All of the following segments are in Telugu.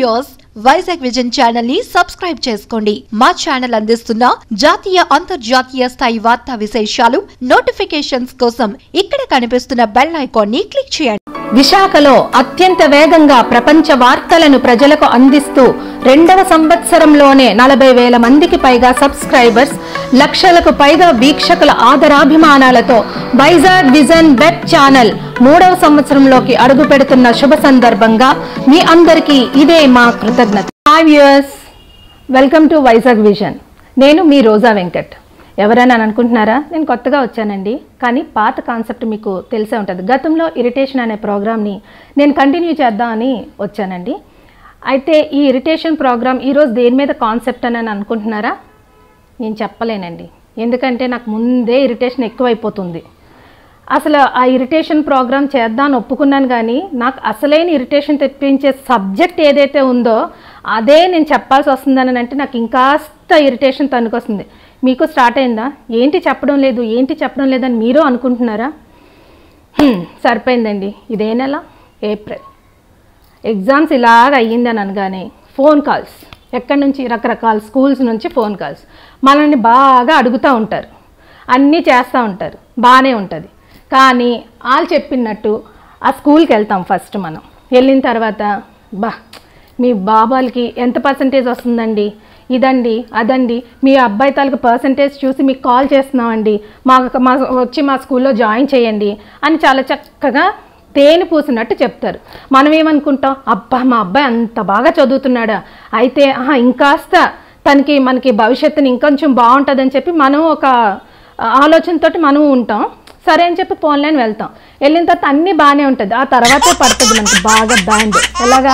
వ్యూయర్స్ వైజాగ్ విజన్ ఛానల్ ని సబ్స్క్రైబ్ చేసుకోండి. మా ఛానల్ అందిస్తున్న జాతీయ అంతర్జాతీయ స్థాయి వార్తా విశేషాలు నోటిఫికేషన్స్ కోసం ఇక్కడ కనిపిస్తున్న బెల్ ఐకాన్ ని క్లిక్ చేయండి. విశాఖలో అత్యంత వేగంగా ప్రపంచ వార్తలను ప్రజలకు అందిస్తూ 2వ సంవత్సరంలోనే 40,000 మందికి పైగా సబ్స్క్రైబర్స్, లక్షలకు పైగా వీక్షకుల ఆదరాభిమానాలతో వైజాగ్ విజన్ వెబ్ ఛానల్ 3వ సంవత్సరంలోకి అడుగు పెడుతున్న శుభ సందర్భంగా మీ అందరికీ ఇదే మా కృతజ్ఞత. Hi viewers, welcome to Vizag vision. నేను మీ రోజా వెంకట్. ఎవరైనా అనుకుంటున్నారా? నేను కొత్తగా వచ్చానండి, కానీ పాత కాన్సెప్ట్ మీకు తెలిసే ఉంటుంది. గతంలో ఇరిటేషన్ అనే ప్రోగ్రామ్ని నేను కంటిన్యూ చేద్దామని వచ్చానండి. అయితే ఈ ఇరిటేషన్ ప్రోగ్రామ్ ఈరోజు దేని మీద కాన్సెప్ట్ అని అనుకుంటున్నారా? నేను చెప్పలేనండి, ఎందుకంటే నాకు ముందే ఇరిటేషన్ ఎక్కువైపోతుంది. అసలు ఆ ఇరిటేషన్ ప్రోగ్రామ్ చేద్దామని ఒప్పుకున్నాను, కానీ నాకు అసలైన ఇరిటేషన్ తెప్పించే సబ్జెక్ట్ ఏదైతే ఉందో అదే నేను చెప్పాల్సి వస్తుందని అంటే నాకు ఇంకాస్త ఇరిటేషన్ తనుకొస్తుంది. మీకు స్టార్ట్ అయిందా? ఏంటి చెప్పడం లేదని మీరు అనుకుంటున్నారా? సరిపోయిందండి. ఇదే నెల ఏప్రిల్, ఎగ్జామ్స్ ఇలాగ అయ్యిందని అనగానే ఫోన్ కాల్స్, ఎక్కడి నుంచి? రకరకాల స్కూల్స్ నుంచి ఫోన్ కాల్స్ మనల్ని బాగా అడుగుతూ ఉంటారు, అన్నీ చేస్తూ ఉంటారు, బాగానే ఉంటుంది. కానీ వాళ్ళు చెప్పినట్టు ఆ స్కూల్కి వెళ్తాం. ఫస్ట్ మనం వెళ్ళిన తర్వాత మీ బాబాలకి ఎంత పర్సంటేజ్ వస్తుందండి, ఇదండి అదండి, మీ అబ్బాయి తాలూకు పర్సంటేజ్ చూసి మీకు కాల్ చేస్తున్నామండి, వచ్చి మా స్కూల్లో జాయిన్ చేయండి అని చాలా చక్కగా తేనె పూసినట్టు చెప్తారు. మనం ఏమనుకుంటాం? అబ్బా, మా అబ్బాయి అంత బాగా చదువుతున్నాడా, అయితే ఇంకాస్త మనకి భవిష్యత్తుని ఇంకొంచెం బాగుంటుందని చెప్పి మనం ఒక ఆలోచనతోటి మనం ఉంటాం. సరే అని చెప్పి ఫోన్లైన్ వెళ్తాం. వెళ్ళిన తర్వాత అన్నీ బాగానే ఉంటుంది. ఆ తర్వాతే పడుతుంది మనకి బాగా బ్యాండ్. ఎలాగా?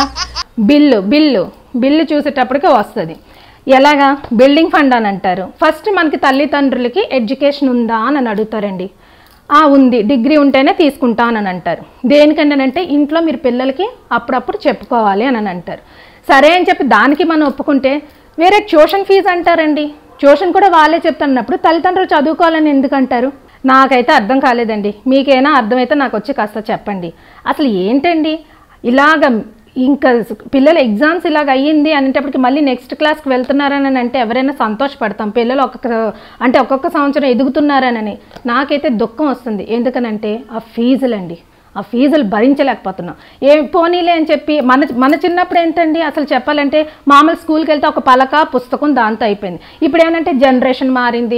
బిల్లు చూసేటప్పటికే వస్తుంది. ఎలాగా? బిల్డింగ్ ఫండ్ అని అంటారు. ఫస్ట్ మనకి తల్లిదండ్రులకి ఎడ్యుకేషన్ ఉందా అని అడుగుతారండి. ఉంది, డిగ్రీ ఉంటేనే తీసుకుంటానని అంటారు. దేనికంటే ఇంట్లో మీరు పిల్లలకి అప్పుడప్పుడు చెప్పుకోవాలి అని అంటారు. సరే అని చెప్పి దానికి మనం ఒప్పుకుంటే వేరే ట్యూషన్ ఫీజు అంటారండి. ట్యూషన్ కూడా వాళ్ళే చెప్తున్నప్పుడు తల్లిదండ్రులు చదువుకోవాలని ఎందుకంటారు? నాకైతే అర్థం కాలేదండి. మీకైనా అర్థమైతే నాకు వచ్చి కాస్త చెప్పండి. అసలు ఏంటండి ఇలాగ? ఇంకా పిల్లల ఎగ్జామ్స్ ఇలాగ అయ్యింది అనేటప్పటికి మళ్ళీ నెక్స్ట్ క్లాస్కి వెళ్తున్నారని అంటే ఎవరైనా సంతోషపడతాం. పిల్లలు ఒక్కొక్క సంవత్సరం ఎదుగుతున్నారనని. నాకైతే దుఃఖం వస్తుంది. ఎందుకనంటే ఆ ఫీజులు భరించలేకపోతున్నాం. పోనీలే అని చెప్పి మన చిన్నప్పుడు ఏంటండి, అసలు చెప్పాలంటే మామూలు స్కూల్కి వెళ్తే ఒక పలక పుస్తకం దాంతో అయిపోయింది. ఇప్పుడు ఏమంటే జనరేషన్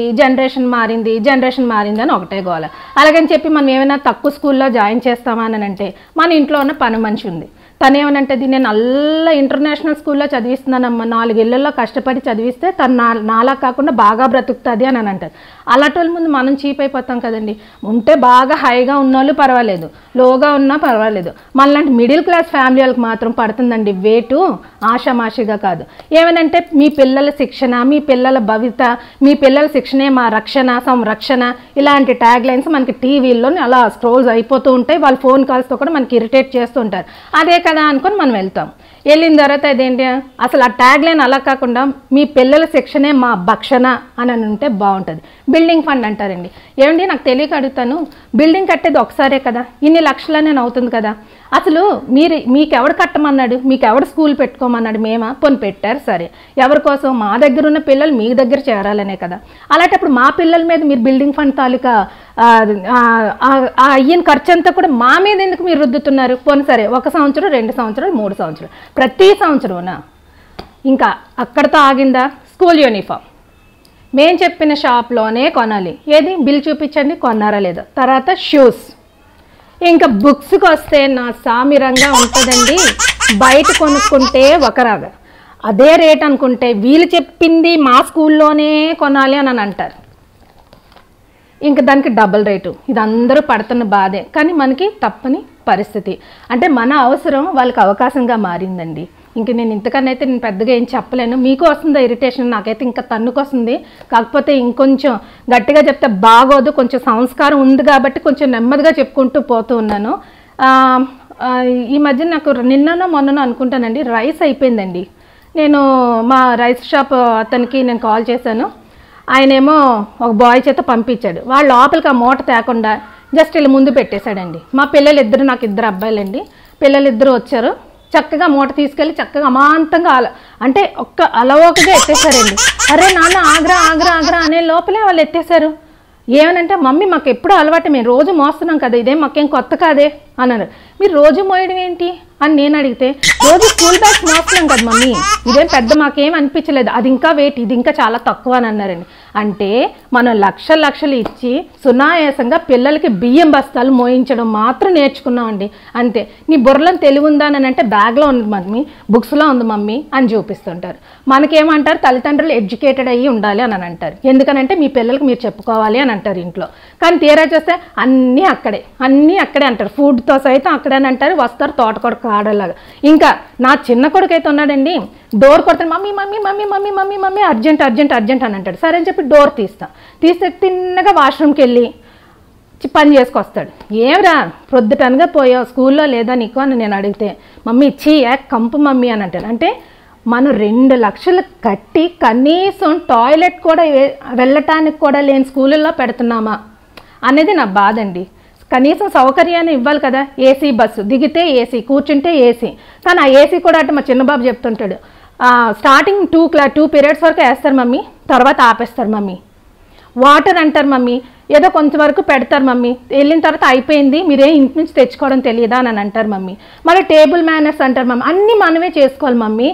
మారింది అని ఒకటే గోల. అలాగని చెప్పి మనం ఏమైనా తక్కువ స్కూల్లో జాయిన్ చేస్తామా అని అంటే మన ఇంట్లో ఉన్న పని మనిషి ఉంది. తనేమనంటది, నేను అల్ల ఇంటర్నేషనల్ స్కూల్లో చదివిస్తున్నానమ్మా, 4 ఏళ్లలో కష్టపడి చదివిస్తే తను నాలా కాకుండా బాగా బ్రతుకుతుంది అని అంటారు. అలాంటి వాళ్ళ ముందు మనం చీప్ అయిపోతాం కదండి. ఉంటే బాగా హైగా ఉన్నోళ్ళు పర్వాలేదు, లోగా ఉన్నా పర్వాలేదు. మనలాంటి మిడిల్ క్లాస్ ఫ్యామిలీ వాళ్ళకి మాత్రం పడుతుందండి వేటు, ఆషామాషిగా కాదు. ఏమనంటే మీ పిల్లల శిక్షణ, మీ పిల్లల భవిత, మీ పిల్లల శిక్షణే మా రక్షణ, సంరక్షణ, ఇలాంటి ట్యాగ్ లైన్స్ మనకి టీవీల్లో అలా స్క్రోల్స్ అయిపోతూ ఉంటాయి. వాళ్ళు ఫోన్ కాల్స్తో కూడా మనకి ఇరిటేట్ చేస్తూ ఉంటారు. అదే కదా అనుకొని మనం వెళ్తాం. వెళ్ళిన తర్వాత ఇదేంటి, అసలు ఆ ట్యాగ్ లైన్ అలా కాకుండా మీ పిల్లల శిక్షణే మా భక్షణ అని ఉంటే బాగుంటుంది. బిల్డింగ్ ఫండ్ అంటారండి. ఏమండి, నాకు తెలియక అడుగుతాను, బిల్డింగ్ కట్టేది ఒకసారే కదా, ఇన్ని లక్షలనే అవుతుంది కదా, అసలు మీకెవడు కట్టమన్నాడు? మీకెవడు స్కూల్ పెట్టుకోమన్నాడు? మేమా? పోనీ పెట్టారు, సరే. ఎవరి కోసం? మా దగ్గర ఉన్న పిల్లలు మీ దగ్గర చేరాలనే కదా. అలాంటప్పుడు మా పిల్లల మీద మీరు బిల్డింగ్ ఫండ్ తాలూకా అయ్యిన ఖర్చు అంతా కూడా మా మీద ఎందుకు మీరు రుద్దుతున్నారు? పోనీ సరే, 1 సంవత్సరం, 2 సంవత్సరాలు, 3 సంవత్సరాలు, ప్రతి సంవత్సరంనా? ఇంకా అక్కడితో ఆగిందా? స్కూల్ యూనిఫామ్ మేము చెప్పిన షాప్లోనే కొనాలి. ఏది? బిల్ చూపించండి, కొన్నారా లేదా. తర్వాత షూస్, ఇంకా బుక్స్కి వస్తే నా సామిరంగా ఉంటుందండి. బయట కొనుక్కుంటే ఒకరాగా, అదే రేట్ అనుకుంటే వీళ్ళు చెప్పింది మా స్కూల్లోనే కొనాలి అని అంటారు. ఇంకా దానికి డబుల్ రేటు. ఇది అందరూ పడుతున్న బాధే, కానీ మనకి తప్పని పరిస్థితి. అంటే మన అవసరం వాళ్ళకి అవకాశంగా మారిందండి. ఇంక నేను ఇంతకన్నా అయితే నేను పెద్దగా ఏం చెప్పలేను. మీకు వస్తుందా ఇరిటేషన్? నాకైతే ఇంకా తన్నుకొస్తుంది. కాకపోతే ఇంకొంచెం గట్టిగా చెప్తే బాగోదు. కొంచెం సంస్కారం ఉంది కాబట్టి కొంచెం నెమ్మదిగా చెప్పుకుంటూ పోతూ ఉన్నాను. ఈ మధ్య నాకు నిన్ననో మొన్ననో అనుకుంటానండి, రైస్ అయిపోయిందండి. నేను మా రైస్ షాప్ అతనికి నేను కాల్ చేశాను. ఆయనేమో ఒక బాయ్ చేత పంపించాడు. వాళ్ళు లోపలికి ఆ మూట తేకుండా జస్ట్ ఇలా ముందు పెట్టేశాడండి. మా పిల్లలిద్దరు, నాకు 2 అబ్బాయిలండి, పిల్లలిద్దరూ వచ్చారు. చక్కగా మూట తీసుకెళ్ళి చక్కగా అమాంతంగా అంటే ఒక్క అలవోకగా ఎత్తేసారండి. అరే నాన్న ఆగ్రా ఆగ్రా ఆగ్రా అనే లోపలే వాళ్ళు ఎత్తేసారు. ఏమనంటే మమ్మీ మాకు ఎప్పుడూ అలవాటు, మేము రోజు మోస్తున్నాం కదా, ఇదేం మాకేం కొత్త కాదే అన్నారు. మీరు రోజు మోయడం ఏంటి అని నేను అడిగితే, రోజు స్కూల్ బ్యాగ్స్ మోస్తున్నాం కదా మమ్మీ, ఇదేం పెద్ద మాకేం అనిపించలేదు, అది ఇంకా వెయిట్, ఇది ఇంకా చాలా తక్కువ అని అన్నారండి. అంటే మనం లక్షలు ఇచ్చి సునాయాసంగా పిల్లలకి బియ్యం బస్తాలు మోయించడం మాత్రం నేర్చుకున్నామండి. అంతే. నీ బుర్రలో తెలివి ఉందా అని అంటే బ్యాగ్లో ఉంది మమ్మీ, బుక్స్లో ఉంది మమ్మీ అని చూపిస్తుంటారు. మనకేమంటారు, తల్లిదండ్రులు ఎడ్యుకేటెడ్ అయ్యి ఉండాలి అని అంటారు. ఎందుకనంటే మీ పిల్లలకి మీరు చెప్పుకోవాలి అని అంటారు ఇంట్లో. కానీ తీరా చూస్తే అన్నీ అక్కడే అంటారు, ఫుడ్తో సైతం అక్కడే అని అంటారు. వస్తారు తోటకొడ కాడలాగా. ఇంకా నా చిన్న కొడుకు అయితే ఉన్నాడండి, డోర్ కొడతాను, mummy mummy mummy mummy mummy mummy urgent urgent urgent అని అంటాడు. సరే అని చెప్పి డోర్ తీస్తే తిన్నగా వాష్రూమ్కి వెళ్ళి పని చేసుకొస్తాడు. ఏమరా ప్రొద్దుటనగా పోయావు, స్కూల్లో లేదా నీకు అని నేను అడిగితే, మమ్మీ కంపు మమ్మీ అని అంటాడు. అంటే మనం 2 లక్షలు కట్టి కనీసం టాయిలెట్ కూడా వెళ్ళటానికి కూడా లేని స్కూళ్ళల్లో పెడుతున్నామా అనేది నా బాధ అండి. కనీసం సౌకర్యాన్ని ఇవ్వాలి కదా. ఏసీ బస్సు దిగితే ఏసీ, కూర్చుంటే ఏసీ. కానీ ఆ ఏసీ కూడా అంటే మా చిన్నబాబు చెప్తుంటాడు, స్టార్టింగ్ 2 పీరియడ్స్ వరకు వేస్తారు మమ్మీ, తర్వాత ఆపేస్తారు మమ్మీ. వాటర్ అంటారు మమ్మీ, ఏదో కొంచెం వరకు పెడతారు మమ్మీ, వెళ్ళిన తర్వాత అయిపోయింది, మీరే ఇంటి నుంచి తెచ్చుకోవడం తెలియదా అని అంటారు మమ్మీ. మళ్ళీ టేబుల్ మేనర్స్ అంటారు మమ్మీ, అన్నీ మనమే చేసుకోవాలి మమ్మీ.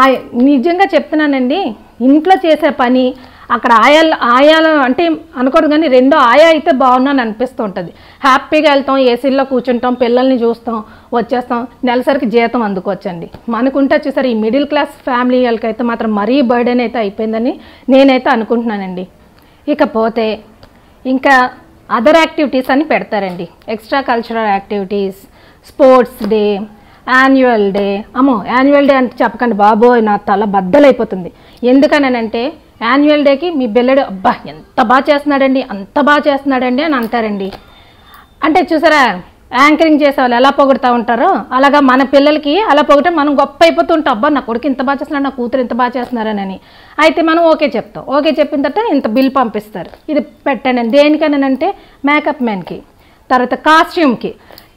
నిజంగా చెప్తున్నానండి, ఇంట్లో చేసే పని అక్కడ ఆయాలు అంటే అనకూడదు, కానీ 2 ఆయా అయితే బాగున్నాను అనిపిస్తూ ఉంటుంది. హ్యాపీగా వెళ్తాం, ఏసీల్లో కూర్చుంటాం, పిల్లల్ని చూస్తాం, వచ్చేస్తాం, నెలసరికి జీతం అందుకోవచ్చండి. మనకుంటే చూసారు, ఈ మిడిల్ క్లాస్ ఫ్యామిలీ వాళ్ళకైతే మాత్రం మరీ బర్డెన్ అయితే అయిపోయిందని నేనైతే అనుకుంటున్నానండి. ఇకపోతే ఇంకా అదర్ యాక్టివిటీస్ అని పెడతారండి, extra cultural activities, sports day, annual day. Annual day అంటే చెప్పకండి బాబోయ్, నా తల బద్దలైపోతుంది. ఎందుకనంటే యాన్యువల్ డేకి మీ పిల్లడు అబ్బా ఎంత బాగా చేస్తున్నాడండి, అంత బాగా చేస్తున్నాడండి అని అంటారండి. అంటే చూసారా, యాంకరింగ్ చేసేవాళ్ళు ఎలా పొగుడుతూ ఉంటారో అలాగా మన పిల్లలకి అలా పొగితే మనం గొప్ప అయిపోతూ ఉంటాం, అబ్బా నా కొడుకు ఇంత బాగా చేస్తున్నాడు, నా కూతురు ఇంత బాగా చేస్తున్నారని. అయితే మనం ఓకే చెప్తాం, ఓకే చెప్పిన తర్వాత ఇంత బిల్ పంపిస్తారు, ఇది పెట్టండి అని. దేనికనంటే మేకప్ మ్యాన్కి, తర్వాత కాస్ట్యూమ్కి.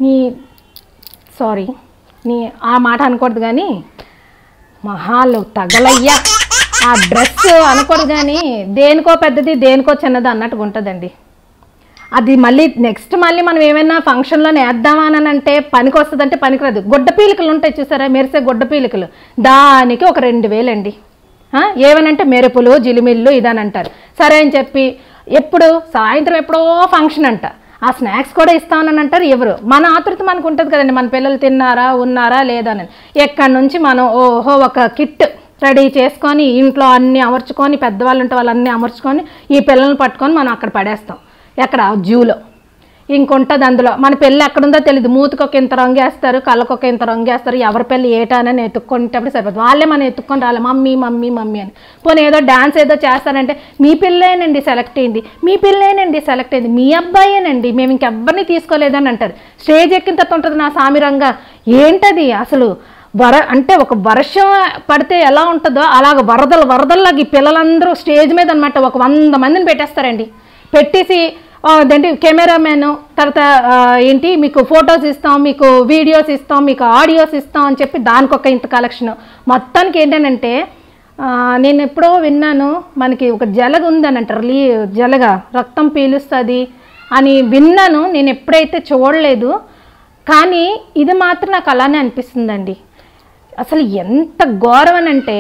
నీ ఆ మాట అనకూడదు కానీ మహాలు తగలయ్యా, ఆ డ్రెస్ అనకూడదు కానీ దేనికో పెద్దది దేనికో చిన్నది అన్నట్టుగా ఉంటుందండి. అది మళ్ళీ మనం ఏమైనా ఫంక్షన్లో వేద్దామా అని అంటే పనికి వస్తుందంటే పనికిరాదు. గుడ్డ పీలికలు ఉంటాయి చూసారా, మెరిసే గుడ్డ పీలికలు, దానికి ఒక 2000 అండి. ఏమనంటే మెరుపులు జిలిమిల్లు ఇదని అంటారు. సరే అని చెప్పి ఎప్పుడు సాయంత్రం ఎప్పుడో ఫంక్షన్ అంట, ఆ స్నాక్స్ కూడా ఇస్తామని అంటారు. ఎవరు మన ఆతృత మనకు ఉంటుంది కదండి, మన పిల్లలు తిన్నారా ఉన్నారా లేదా అని. ఎక్కడి నుంచి మనం ఒక కిట్ రెడీ చేసుకొని ఇంట్లో అన్నీ అమర్చుకొని, పెద్దవాళ్ళు ఉంటే వాళ్ళు అన్నీ అమర్చుకొని ఈ పిల్లల్ని పట్టుకొని మనం అక్కడ పడేస్తాం. ఎక్కడ జూలో ఇంకొంటుంది. అందులో మన పెళ్ళి ఎక్కడుందో తెలియదు, మూతికొక ఇంత రంగేస్తారు, కళ్ళకొక ఇంత రంగేస్తారు, ఎవరి పెళ్ళి ఏటానని ఎత్తుక్కుంటప్పుడు సరిపోతుంది. వాళ్ళే మనం ఎత్తుక్కొని రాలి మమ్మీ మమ్మీ మమ్మీ అని. పోనీ ఏదో డ్యాన్స్ ఏదో చేస్తారంటే మీ పిల్లేనండి సెలెక్ట్ అయింది, మీ పిల్లేనండి సెలెక్ట్ అయింది, మీ అబ్బాయేనండి, మేము ఇంకెవ్వరిని తీసుకోలేదని అంటారు. స్టేజ్ ఎక్కిన తర్వాత ఉంటుంది నా సామిరంగా, ఏంటది అసలు అంటే ఒక వర్షం పడితే ఎలా ఉంటుందో అలాగ వరదల్లాగా ఈ పిల్లలందరూ స్టేజ్ మీద అనమాట ఒక 100 మందిని పెట్టేస్తారండి. పెట్టేసి అదేంటి కెమెరామెన్, తర్వాత ఏంటి మీకు ఫొటోస్ ఇస్తాం, మీకు వీడియోస్ ఇస్తాం, మీకు ఆడియోస్ ఇస్తాం అని చెప్పి దానికి ఒక ఇంత కలెక్షన్. మొత్తానికి ఏంటంటే నేను ఎప్పుడో విన్నాను, మనకి ఒక జలగ ఉందని అంటారు, జలగ రక్తం పీలుస్తుంది అని విన్నాను. నేను ఎప్పుడైతే చూడలేదు, కానీ ఇది మాత్రం నాకు అలానే అనిపిస్తుందండి. అసలు ఎంత ఘోరం అంటే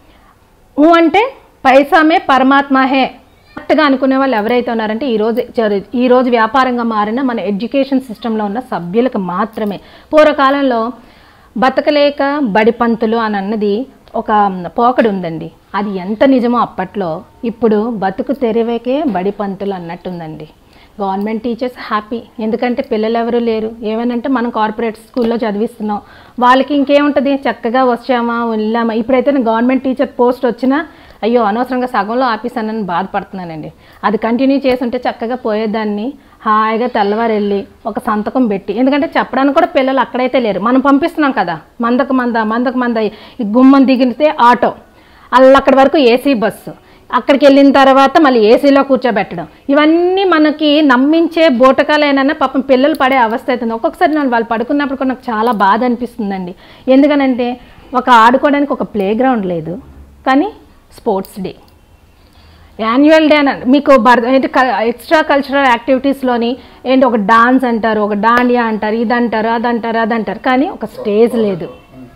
అంటే పైసామే పరమాత్మ హే కరెక్ట్గా అనుకునే వాళ్ళు ఎవరైతే ఉన్నారంటే ఈరోజు వ్యాపారంగా మారిన మన ఎడ్యుకేషన్ సిస్టంలో ఉన్న సభ్యులకు మాత్రమే. పూర్వకాలంలో బతకలేక బడిపంతులు అని అన్నది ఒక పోకడు ఉందండి. అది ఎంత నిజమో అప్పట్లో, ఇప్పుడు బతుకు తెరివేకే బడిపంతులు అన్నట్టుందండి. గవర్నమెంట్ టీచర్స్ హ్యాపీ, ఎందుకంటే పిల్లలు ఎవరు లేరు. ఏమనంటే మనం కార్పొరేట్ స్కూల్లో చదివిస్తున్నాం, వాళ్ళకి ఇంకేముంటుంది, చక్కగా వచ్చామా వెళ్ళామా. ఇప్పుడైతే నేను గవర్నమెంట్ టీచర్ పోస్ట్ వచ్చినా అయ్యో అనవసరంగా సగంలో ఆపేసానని బాధపడుతున్నానండి. అది కంటిన్యూ చేస్తుంటే చక్కగా పోయేదాన్ని, హాయిగా తెల్లవారు వెళ్ళి ఒక సంతకం పెట్టి. ఎందుకంటే చెప్పడానికి కూడా పిల్లలు అక్కడైతే లేరు, మనం పంపిస్తున్నాం కదా, మందకు మంద ఈ గుమ్మం దిగితే ఆటో, అక్కడి వరకు ఏసీ బస్సు, అక్కడికి వెళ్ళిన తర్వాత మళ్ళీ ఏసీలో కూర్చోబెట్టడం, ఇవన్నీ మనకి నమ్మించే బోటకాలైనా పాపం పిల్లలు పడే అవస్థ అవుతుంది. ఒక్కొక్కసారి నేను వాళ్ళు పడుకున్నప్పుడు కూడా నాకు చాలా బాధ అనిపిస్తుందండి. ఎందుకనంటే ఒక ఆడుకోవడానికి ఒక ప్లే గ్రౌండ్ లేదు, కానీ స్పోర్ట్స్ డే, యాన్యువల్ డే అని మీకు ఏంటి ఎక్స్ట్రా కల్చరల్ యాక్టివిటీస్లోని ఏంటి ఒక డాన్స్ అంటారు, ఒక డాండియా అంటారు, ఇదంటారు అదంటారు, కానీ ఒక స్టేజ్ లేదు.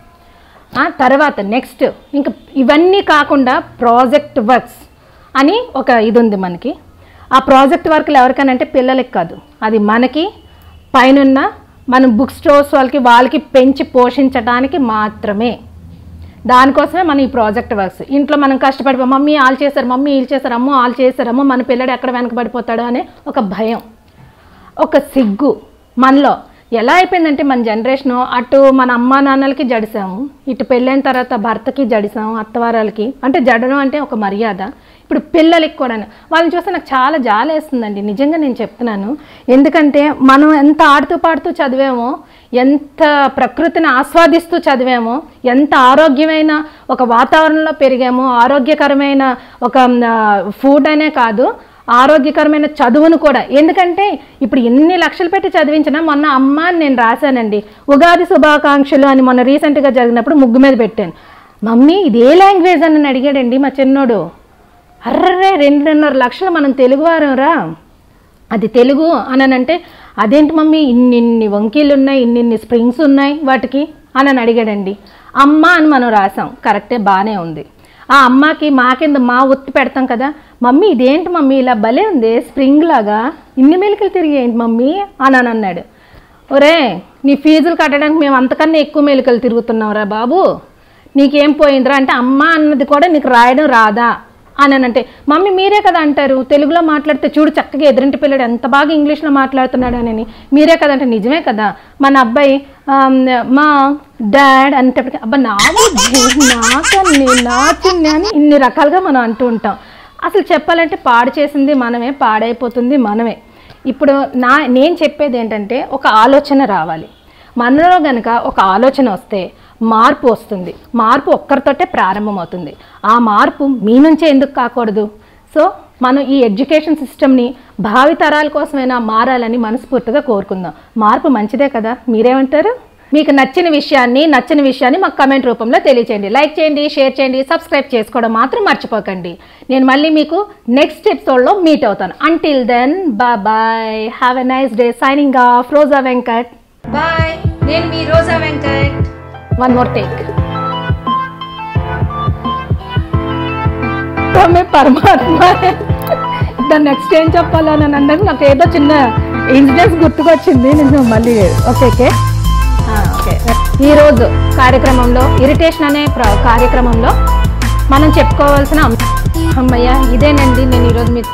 తర్వాత నెక్స్ట్ ఇంకా ఇవన్నీ కాకుండా ప్రాజెక్ట్ వర్క్స్ అని ఒక ఇది ఉంది మనకి. ఆ ప్రాజెక్ట్ వర్క్లు ఎవరికైనా పిల్లలకి కాదు, అది మనకి పైనున్న మనం బుక్ స్టోర్స్ వాళ్ళకి పెంచి పోషించడానికి మాత్రమే. దానికోసమే మనం ఈ ప్రాజెక్ట్ వర్క్స్ ఇంట్లో మనం కష్టపడిపో మమ్మీ వాళ్ళు చేశారు, మమ్మీ వీళ్ళు చేశారు, అమ్మో వాళ్ళు చేశారు, అమ్మో మన పిల్లడు ఎక్కడ వెనకబడిపోతాడో అనే ఒక భయం, ఒక సిగ్గు మనలో ఎలా అయిపోయిందంటే మన జనరేషను అటు మన అమ్మా నాన్నలకి జడిసాము, ఇటు పెళ్ళైన తర్వాత భర్తకి జడిసాము, అత్తవారాలకి అంటే జడడం అంటే ఒక మర్యాద. ఇప్పుడు పిల్లలకి కూడా వాళ్ళని చూస్తే నాకు చాలా జాలేస్తుందండి, నిజంగా నేను చెప్తున్నాను. ఎందుకంటే మనం ఎంత ఆడుతూ పాడుతూ చదివామో, ఎంత ప్రకృతిని ఆస్వాదిస్తూ చదివామో, ఎంత ఆరోగ్యమైన ఒక వాతావరణంలో పెరిగామో, ఆరోగ్యకరమైన ఒక ఫుడ్ అనే కాదు ఆరోగ్యకరమైన చదువును కూడా. ఎందుకంటే ఇప్పుడు ఎన్ని లక్షలు పెట్టి చదివించినా మొన్న అమ్మ నేను రాశానండి ఉగాది శుభాకాంక్షలు అని మొన్న రీసెంట్గా జరిగినప్పుడు ముగ్గు మీద పెట్టాను. మమ్మీ ఇది ఏ లాంగ్వేజ్ అని అడిగాడండి మా చిన్నోడు. అర్రే 2.5 లక్షలు మనం తెలుగువారం రా, అది తెలుగు అని అంటే అదేంటి మమ్మీ ఇన్ని వంకీలు ఉన్నాయి, ఇన్ని స్ప్రింగ్స్ ఉన్నాయి వాటికి అని అడిగాడండి. అమ్మ అని మనం రాసాం, కరెక్టే బాగానే ఉంది. ఆ అమ్మకి మా కింద మా ఒత్తి పెడతాం కదా, మమ్మీ ఇదేంటి మమ్మీ ఇలా భలే ఉంది స్ప్రింగ్ లాగా, ఇన్ని మెలికలు తిరిగేంటి మమ్మీ అని అన్నాడు. ఒరే నీ ఫీజులు కట్టడానికి మేము అంతకన్నా ఎక్కువ మెలికలు తిరుగుతున్నావురా బాబు, నీకేం పోయిందిరా అంటే అమ్మ అన్నది కూడా నీకు రాయడం రాదా అని అంటే, మమ్మీ మీరే కదా అంటారు తెలుగులో మాట్లాడితే చూడు చక్కగా ఎదురింటి పిల్లడు ఎంత బాగా ఇంగ్లీష్లో మాట్లాడుతున్నాడు అని, మీరే కదా అంటే నిజమే కదా. మన అబ్బాయి మా డాడ్ అనేటప్పటికీ అబ్బా నాకన్ని అని ఇన్ని రకాలుగా మనం అంటూ ఉంటాం. అసలు చెప్పాలంటే పాడు చేసింది మనమే, పాడైపోతుంది మనమే. ఇప్పుడు నేను చెప్పేది ఏంటంటే ఒక ఆలోచన రావాలి మనలో. కనుక ఒక ఆలోచన వస్తే మార్పు వస్తుంది. మార్పు ఒక్కరితోటే ప్రారంభమవుతుంది. ఆ మార్పు మీ నుంచే ఎందుకు కాకూడదు? సో మనం ఈ ఎడ్యుకేషన్ సిస్టమ్ని భావితరాల కోసమైనా మారాలని మనస్ఫూర్తిగా కోరుకుందాం. మార్పు మంచిదే కదా, మీరేమంటారు? మీకు నచ్చిన విషయాన్ని మాకు కమెంట్ రూపంలో తెలియచేయండి. లైక్ చేయండి, షేర్ చేయండి, సబ్స్క్రైబ్ చేసుకోవడం మాత్రం మర్చిపోకండి. నేను మళ్ళీ మీకు నెక్స్ట్ ఎపిసోడ్లో మీట్ అవుతాను. Until then bye, have a nice day. Signing off Roja Venkat. Bye, నేను మీ రోజా వెంకట్. One more take. పరమాత్మ దాన్ని నెక్స్ట్ ఏం చెప్పాలని అంటే నాకు ఏదో చిన్న ఇన్సిడెంట్స్ గుర్తుకొచ్చింది. నేను మళ్ళీ ఓకే ఈరోజు కార్యక్రమంలో ఇరిటేషన్ అనే కార్యక్రమంలో మనం చెప్పుకోవాల్సిన అమ్మయ్య ఇదేనండి. నేను ఈరోజు మీకు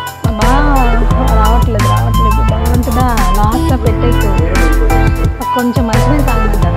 రావట్లేదు భగవంతుడా, లాస్ట్లో పెట్టేసి కొంచెం మంచిగా కాదు.